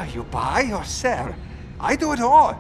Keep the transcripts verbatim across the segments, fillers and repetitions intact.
you buy or sell? I do it all.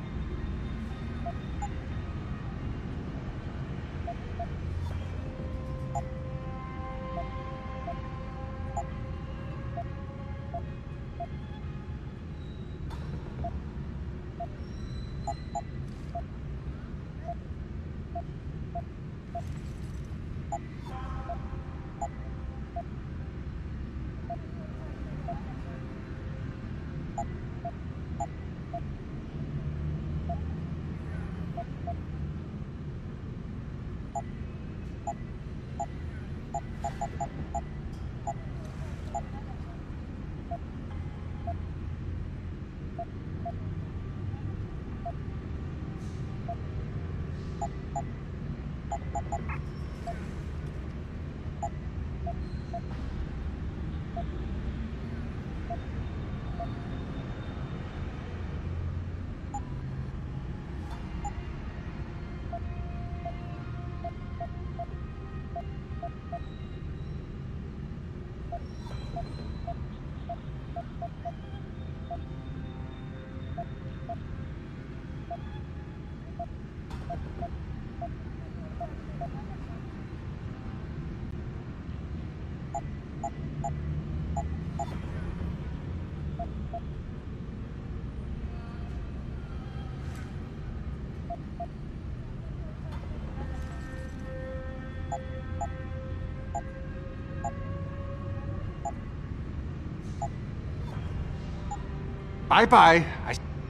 Bye-bye. I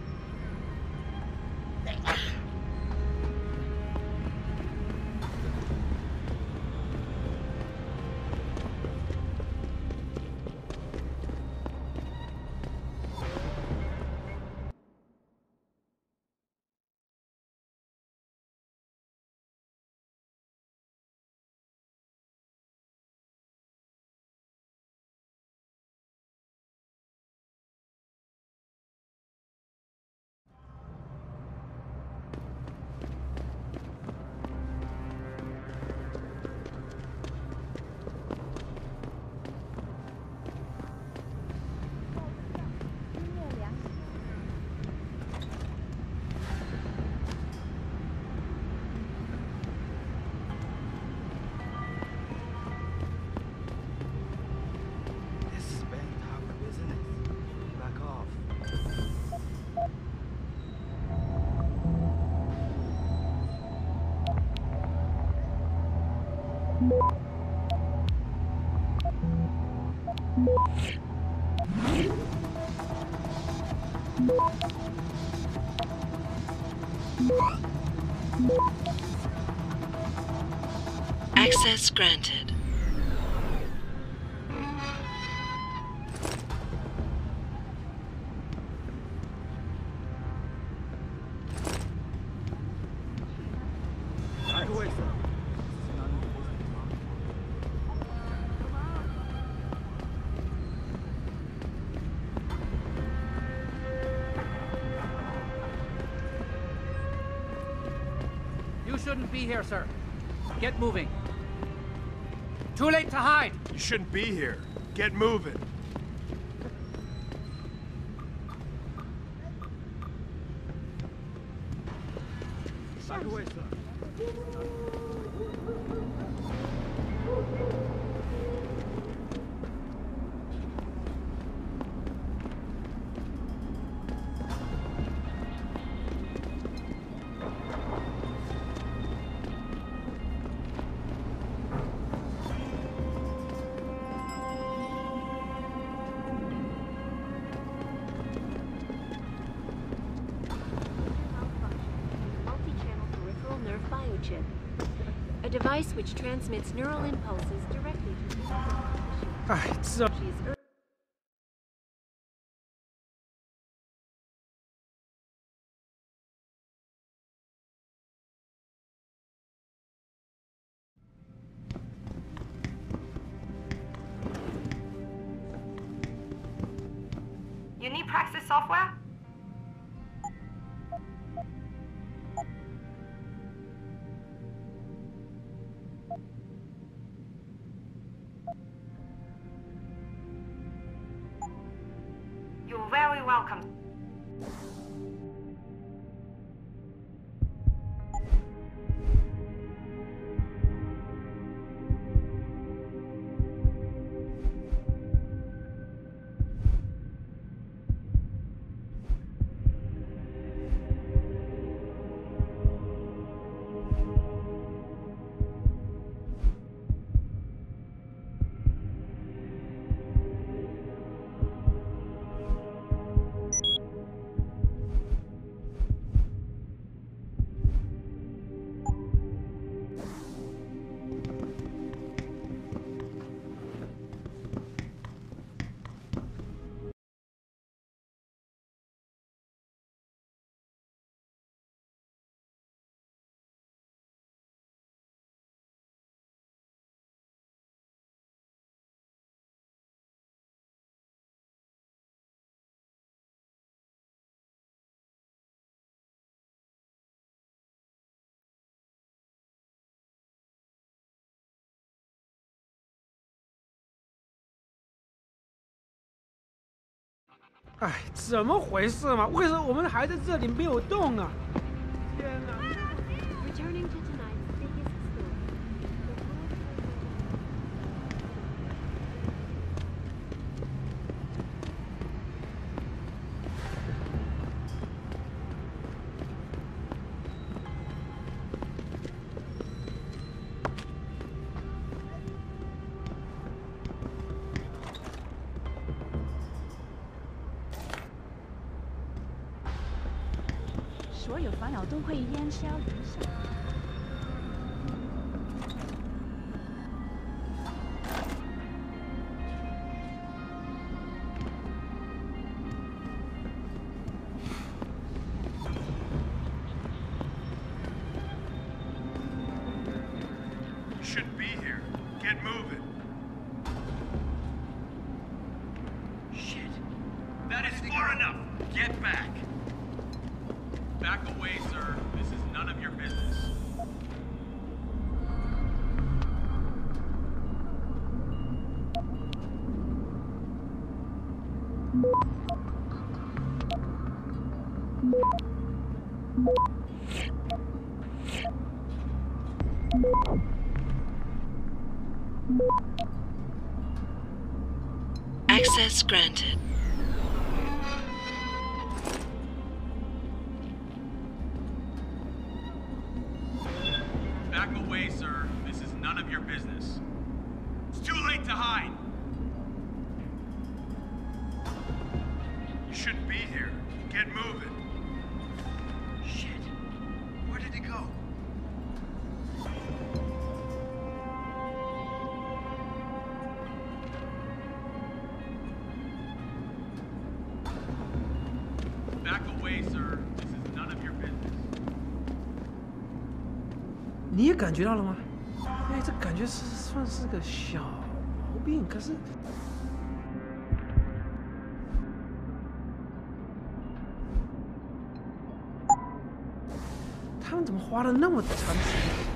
Access granted. You shouldn't be here, sir. Get moving. Too late to hide! You shouldn't be here. Get moving. Back away, sir. Biochip, a device which transmits neural impulses directly to the Alright, so... She is You need Praxis software? You're very welcome. 哎，怎么回事嘛？为什么我们还在这里没有动啊？天哪！ Returning to tonight's biggest story. 所有烦恼都会烟消云散。 Should be here. Get moving. Shit. That is far enough. Get back. Back away, sir. This is none of your business. Access granted. Back away, sir. This is none of your business. It's too late to hide. You shouldn't be here. Get moving. Shit. Where did he go? Back away, sir. This is none of your business. 你也感觉到了吗？哎，这感觉是算是个小毛病，可是他们怎么花了那么长时间？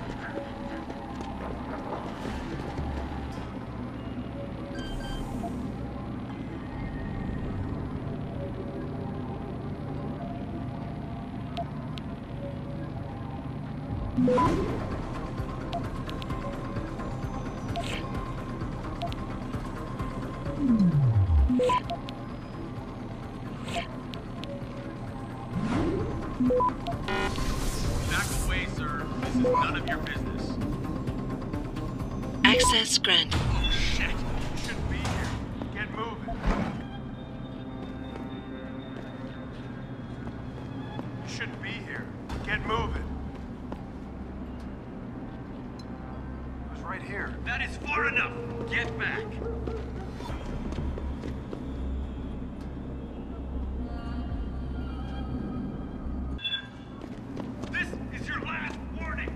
Back away, sir. This is none of your business. Access granted. Oh, shit. You shouldn't be here. Get moving. You shouldn't be here. Get moving. It was right here. That is far enough. Get back. This is your last warning.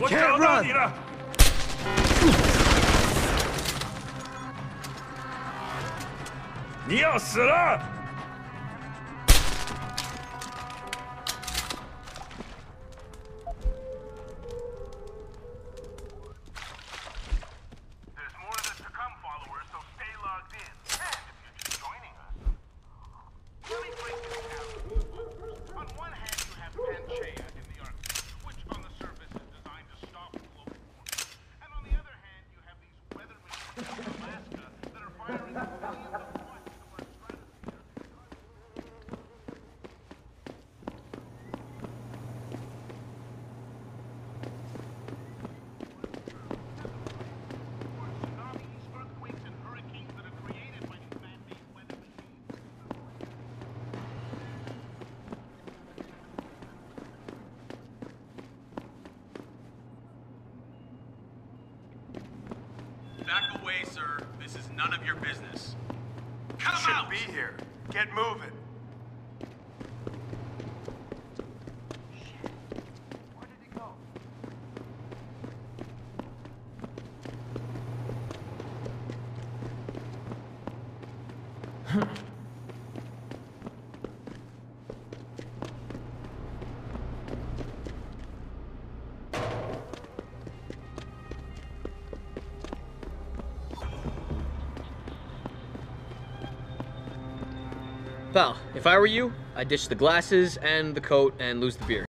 You can't run! 你了。你要死了！ Back away, sir. This is none of your business. Come Shouldn't out! be here. Get moving. Where did he go? Pal, if I were you, I'd ditch the glasses and the coat and lose the beer.